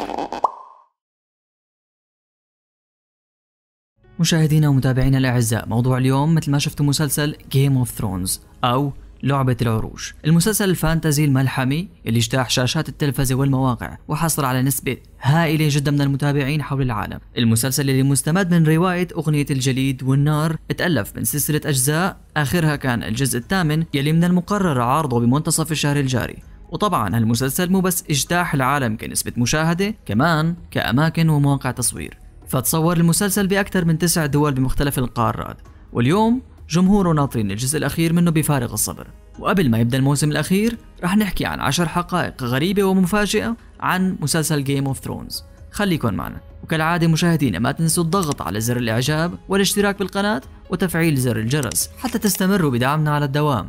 مشاهدينا ومتابعينا الأعزاء، موضوع اليوم مثل ما شفتوا مسلسل Game of Thrones أو لعبة العروش، المسلسل الفانتازي الملحمي اللي اجتاح شاشات التلفزة والمواقع وحصل على نسبة هائلة جدا من المتابعين حول العالم. المسلسل اللي مستمد من رواية أغنية الجليد والنار اتألف من سلسلة أجزاء، آخرها كان الجزء الثامن يلي من المقرر عرضه بمنتصف الشهر الجاري. وطبعا هالمسلسل مو بس اجتاح العالم كنسبة مشاهدة، كمان كأماكن ومواقع تصوير، فتصور المسلسل بأكثر من 9 دول بمختلف القارات، واليوم جمهوره ناطرين الجزء الأخير منه بفارغ الصبر. وقبل ما يبدأ الموسم الأخير رح نحكي عن 10 حقائق غريبة ومفاجئة عن مسلسل Game of Thrones. خليكن معنا، وكالعادة مشاهدينا ما تنسوا الضغط على زر الإعجاب والاشتراك بالقناة وتفعيل زر الجرس حتى تستمروا بدعمنا على الدوام.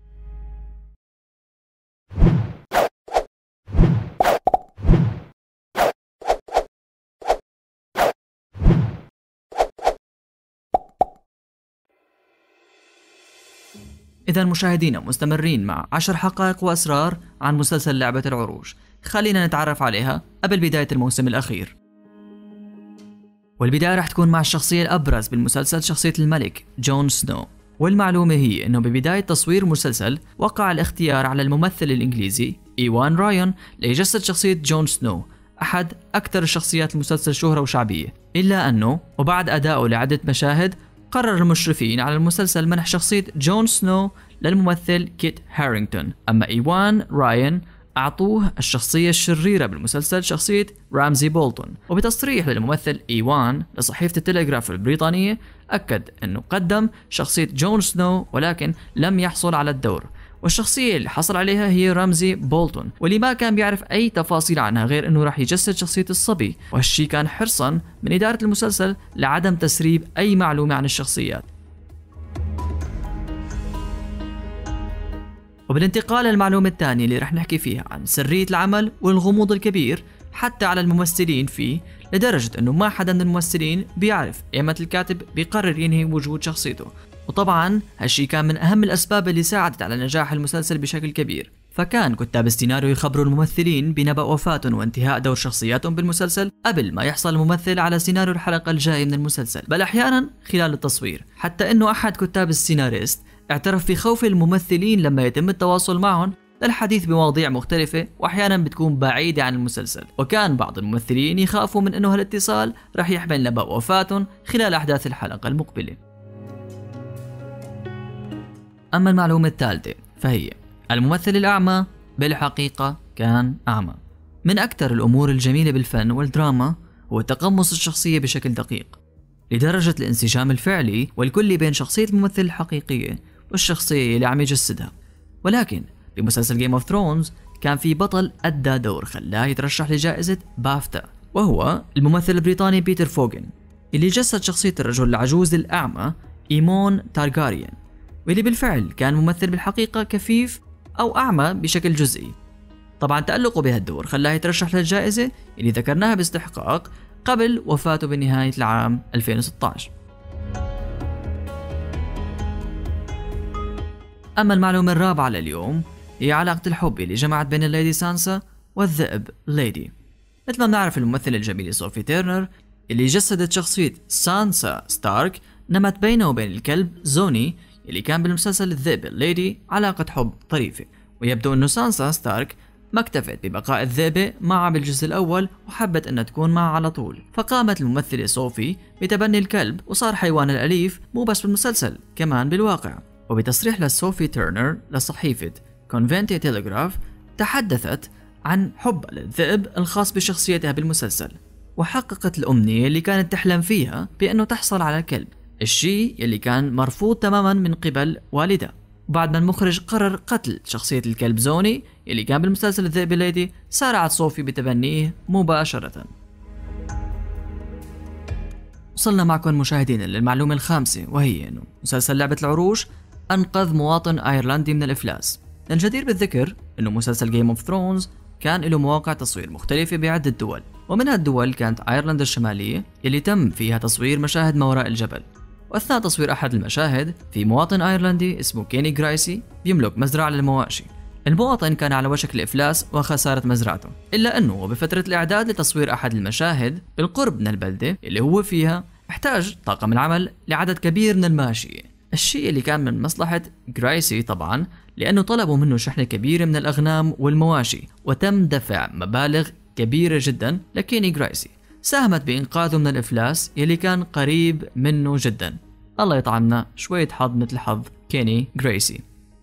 إذا مشاهدينا مستمرين مع 10 حقائق وأسرار عن مسلسل لعبة العروش، خلينا نتعرف عليها قبل بداية الموسم الأخير. والبداية رح تكون مع الشخصية الأبرز بالمسلسل، شخصية الملك جون سنو. والمعلومة هي أنه ببداية تصوير المسلسل وقع الاختيار على الممثل الإنجليزي إيوان رايون ليجسد شخصية جون سنو، أحد أكثر الشخصيات المسلسل شهرة وشعبية، إلا أنه وبعد أدائه لعدة مشاهد قرر المشرفين على المسلسل منح شخصية جون سنو للممثل كيت هارينغتون. أما إيوان رايون أعطوه الشخصية الشريرة بالمسلسل، شخصية رامزي بولتون. وبتصريح للممثل إيوان لصحيفة التلغراف البريطانية أكد أنه قدم شخصية جون سنو ولكن لم يحصل على الدور، والشخصية اللي حصل عليها هي رامزي بولتون، واللي ما كان بيعرف أي تفاصيل عنها غير أنه راح يجسد شخصية الصبي، وهالشي كان حرصا من إدارة المسلسل لعدم تسريب أي معلومة عن الشخصيات. وبالانتقال للمعلومة الثانية اللي رح نحكي فيها عن سرية العمل والغموض الكبير حتى على الممثلين فيه، لدرجة أنه ما حدا من الممثلين بيعرف ايمت الكاتب بيقرر ينهي وجود شخصيته. وطبعا هالشي كان من أهم الأسباب اللي ساعدت على نجاح المسلسل بشكل كبير، فكان كتاب السيناريو يخبروا الممثلين بنبأ وفاتهم وانتهاء دور شخصياتهم بالمسلسل قبل ما يحصل الممثل على سيناريو الحلقة الجاية من المسلسل، بل أحيانا خلال التصوير، حتى أنه أحد كتاب السيناريست اعترف بخوف الممثلين لما يتم التواصل معهم للحديث بمواضيع مختلفة وأحيانا بتكون بعيدة عن المسلسل، وكان بعض الممثلين يخافوا من أنه هالاتصال رح يحمل نبأ وفاتهم خلال أحداث الحلقة المقبلة. أما المعلومة الثالثة فهي الممثل الأعمى بالحقيقة كان أعمى. من أكثر الأمور الجميلة بالفن والدراما هو تقمص الشخصية بشكل دقيق لدرجة الانسجام الفعلي والكلي بين شخصية الممثل الحقيقية والشخصية اللي عم يجسدها. ولكن بمسلسل جيم اوف ثرونز كان في بطل أدى دور خلاه يترشح لجائزة بافتا، وهو الممثل البريطاني بيتر فوغن اللي جسد شخصية الرجل العجوز الأعمى إيمون تارغاريان، واللي بالفعل كان ممثل بالحقيقة كفيف أو أعمى بشكل جزئي. طبعا تألقه بهالدور خلاه يترشح للجائزة اللي ذكرناها باستحقاق قبل وفاته بنهاية العام 2016. أما المعلومة الرابعة لليوم هي علاقة الحب اللي جمعت بين الليدي سانسا والذئب ليدي. مثل ما بنعرف الممثلة الجميلة صوفي تيرنر اللي جسدت شخصية سانسا ستارك نمت بينه وبين الكلب زوني اللي كان بالمسلسل الذئب ليدي علاقة حب طريفة، ويبدو أنه سانسا ستارك ما اكتفت ببقاء الذئبة معها بالجزء الأول وحبت أنها تكون معها على طول، فقامت الممثلة صوفي بتبني الكلب وصار حيوان الأليف مو بس بالمسلسل كمان بالواقع. وبتصريح لصوفي تيرنر لصحيفة كونفنتي تيلغراف تحدثت عن حب للذئب الخاص بشخصيتها بالمسلسل، وحققت الأمنية اللي كانت تحلم فيها بأنه تحصل على كلب، الشيء اللي كان مرفوض تماما من قبل والدها. بعد ما المخرج قرر قتل شخصية الكلب زوني اللي كان بالمسلسل الذئب ليدي، سارعت صوفي بتبنيه مباشرة. وصلنا معكم مشاهدين للمعلومة الخامسة، وهي أنه مسلسل لعبة العروش أنقذ مواطن أيرلندي من الإفلاس. الجدير بالذكر أنه مسلسل جيم اوف ثرونز كان له مواقع تصوير مختلفة بعدة دول، ومن هالدول كانت أيرلندا الشمالية اللي تم فيها تصوير مشاهد ما وراء الجبل. وأثناء تصوير أحد المشاهد في مواطن أيرلندي اسمه كيني غرايسي بيملك مزرعة للمواشي، المواطن كان على وشك الإفلاس وخسارة مزرعته، إلا أنه بفترة الإعداد لتصوير أحد المشاهد بالقرب من البلدة اللي هو فيها احتاج طاقم العمل لعدد كبير من الماشية، الشيء اللي كان من مصلحة جرايسي طبعا، لأنه طلبوا منه شحنة كبيرة من الأغنام والمواشي، وتم دفع مبالغ كبيرة جدا لكيني جرايسي ساهمت بإنقاذه من الإفلاس يلي كان قريب منه جدا. الله يطعمنا شوية حظ مثل حظ كيني جرايسي.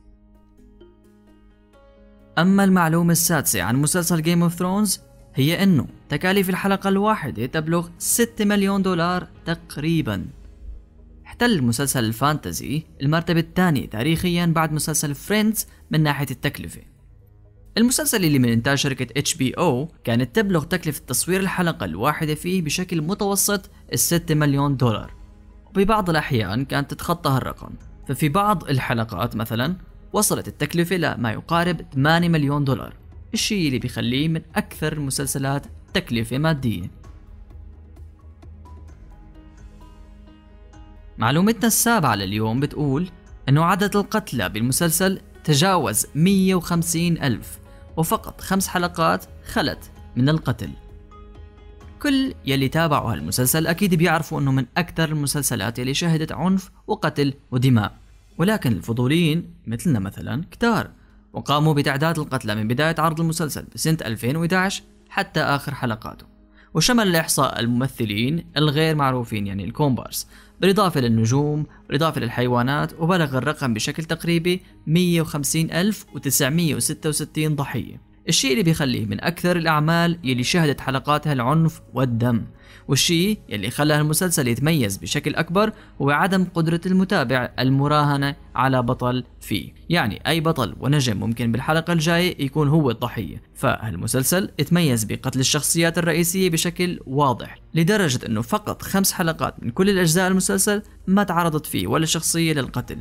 أما المعلومة السادسة عن مسلسل جيم اوف ثرونز هي أنه تكاليف الحلقة الواحدة تبلغ 6 مليون دولار تقريبا. احتل مسلسل الفانتزي المرتبة الثانية تاريخيا بعد مسلسل فريندز من ناحية التكلفة. المسلسل اللي من إنتاج شركة HBO كانت تبلغ تكلفة تصوير الحلقة الواحدة فيه بشكل متوسط 6 مليون دولار، وببعض الأحيان كانت تتخطى هالرقم. ففي بعض الحلقات مثلا وصلت التكلفة لما يقارب 8 مليون دولار، الشيء اللي بيخليه من أكثر المسلسلات تكلفة مادية. معلومتنا السابعة لليوم بتقول أنه عدد القتلى بالمسلسل تجاوز 150 ألف، وفقط 5 حلقات خلت من القتل. كل يلي تابعوا هالمسلسل أكيد بيعرفوا أنه من أكثر المسلسلات يلي شهدت عنف وقتل ودماء، ولكن الفضوليين مثلنا مثلا كتار، وقاموا بتعداد القتلى من بداية عرض المسلسل بسنة 2011 حتى آخر حلقاته، وشمل الإحصاء الممثلين الغير معروفين يعني الكومبارس، بالإضافة للنجوم بالإضافة للحيوانات، وبلغ الرقم بشكل تقريبي 150,966 ضحية، الشيء اللي بيخليه من أكثر الأعمال يلي شهدت حلقاتها العنف والدم. والشيء يلي خلى المسلسل يتميز بشكل أكبر هو عدم قدرة المتابع المراهنة على بطل فيه، يعني أي بطل ونجم ممكن بالحلقة الجاية يكون هو الضحية. فالمسلسل اتميز بقتل الشخصيات الرئيسية بشكل واضح، لدرجة أنه فقط 5 حلقات من كل الأجزاء المسلسل ما تعرضت فيه ولا شخصية للقتل.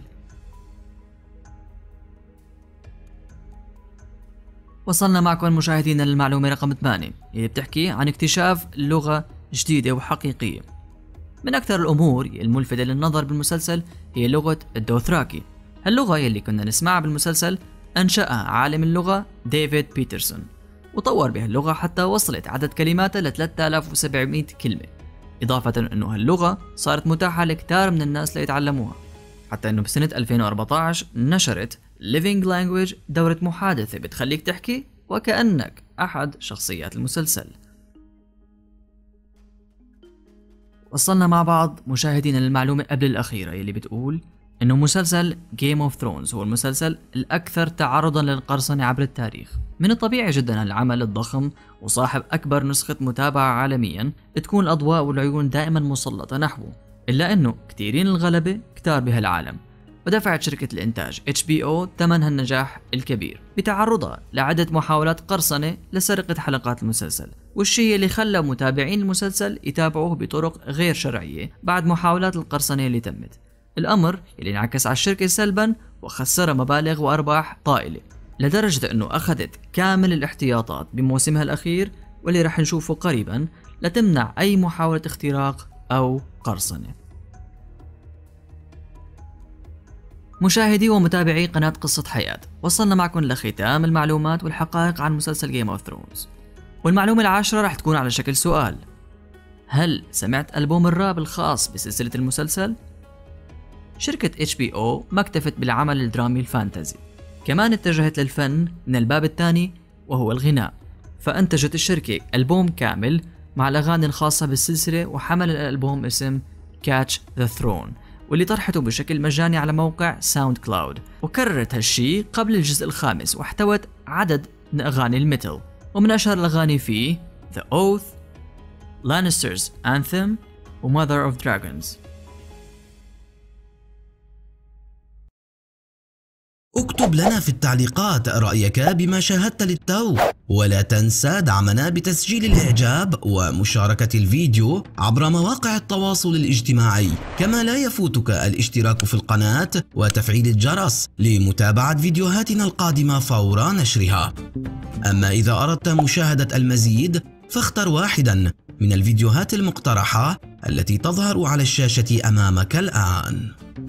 وصلنا معكم مشاهدينا للمعلومة رقم 8 اللي بتحكي عن اكتشاف لغة جديدة وحقيقية. من أكثر الأمور الملفتة للنظر بالمسلسل هي لغة الدوثراكي. هاللغة يلي كنا نسمعها بالمسلسل أنشأها عالم اللغة ديفيد بيترسون، وطور بها اللغة حتى وصلت عدد كلماتها ل 3700 كلمة، إضافة أنه هاللغة صارت متاحة لكتار من الناس ليتعلموها، حتى أنه بسنة 2014 نشرت Living Language دورة محادثة بتخليك تحكي وكأنك أحد شخصيات المسلسل. وصلنا مع بعض مشاهدين للمعلومة قبل الأخيرة يلي بتقول إنه مسلسل Game of Thrones هو المسلسل الأكثر تعرضا للقرصنة عبر التاريخ. من الطبيعي جدا العمل الضخم وصاحب أكبر نسخة متابعة عالميا تكون الأضواء والعيون دائما مسلطة نحوه، إلا إنه كثيرين الغلبة كتار بهالعالم، ودفعت شركة الإنتاج HBO ثمن هالنجاح الكبير بتعرضها لعدة محاولات قرصنة لسرقة حلقات المسلسل، والشيء اللي خلى متابعين المسلسل يتابعوه بطرق غير شرعية بعد محاولات القرصنة اللي تمت، الأمر اللي انعكس على الشركة سلبا وخسر مبالغ وأرباح طائلة، لدرجة أنه أخذت كامل الاحتياطات بموسمها الأخير واللي رح نشوفه قريبا لتمنع أي محاولة اختراق أو قرصنة. مشاهدي ومتابعي قناة قصة حياة، وصلنا معكم لختام المعلومات والحقائق عن مسلسل Game of Thrones، والمعلومة العاشرة رح تكون على شكل سؤال: هل سمعت ألبوم الراب الخاص بسلسلة المسلسل؟ شركة HBO ما اكتفت بالعمل الدرامي الفانتازي، كمان اتجهت للفن من الباب الثاني وهو الغناء، فأنتجت الشركة ألبوم كامل مع الأغاني الخاصة بالسلسلة، وحمل الألبوم اسم Catch the Throne، واللي طرحته بشكل مجاني على موقع ساوند كلاود، وكررت هالشي قبل الجزء الخامس، واحتوت عدد من أغاني الميتال، ومن أشهر الأغاني فيه The Oath, Lannister's Anthem و Mother of Dragons. اكتب لنا في التعليقات رأيك بما شاهدت للتو، ولا تنسى دعمنا بتسجيل الإعجاب ومشاركة الفيديو عبر مواقع التواصل الاجتماعي، كما لا يفوتك الاشتراك في القناة وتفعيل الجرس لمتابعة فيديوهاتنا القادمة فور نشرها. أما إذا أردت مشاهدة المزيد فاختر واحدا من الفيديوهات المقترحة التي تظهر على الشاشة أمامك الآن.